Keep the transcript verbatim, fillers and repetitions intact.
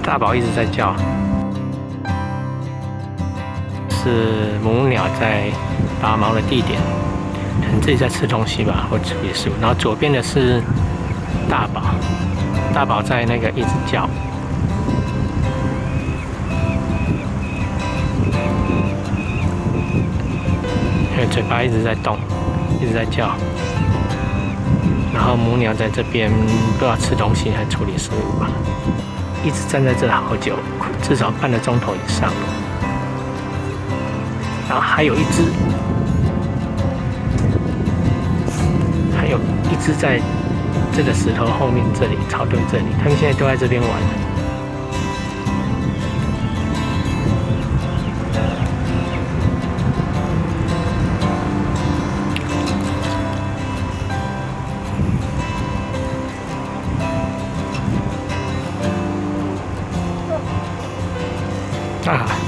大宝一直在叫，是母鸟在拔毛的地点，可能自己在吃东西吧，或处理食物。然后左边的是大宝，大宝在那个一直叫。因为嘴巴一直在动，一直在叫。然后母鸟在这边不知道吃东西还处理食物吧，一直站在这好久，至少半个钟头以上。然后还有一只，还有一只在这个石头后面这里，草堆这里，他们现在都在这边玩。啊。